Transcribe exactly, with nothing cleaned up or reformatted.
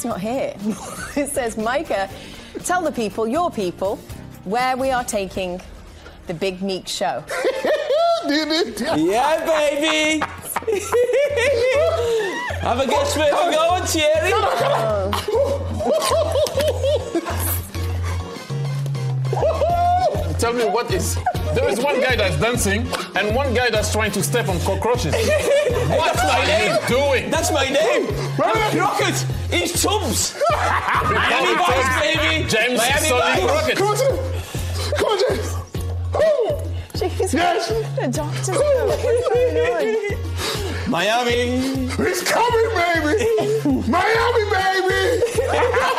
It's not here. It says, Micah, tell the people, your people, where we are taking the Big Meek show. Yeah, baby. Have a guess where we're going, Thierry. Tell me what is... There is one guy that's dancing and one guy that's trying to step on cockroaches. What are you doing? That's my name. Rocket. He's Tubbs. Miami Vice, baby. James Miami Solid Vice. Rocket. Come on, James. Come on, James. Jeez, Yes. the doctor's what's going on? Miami. He's coming, baby. Miami, baby.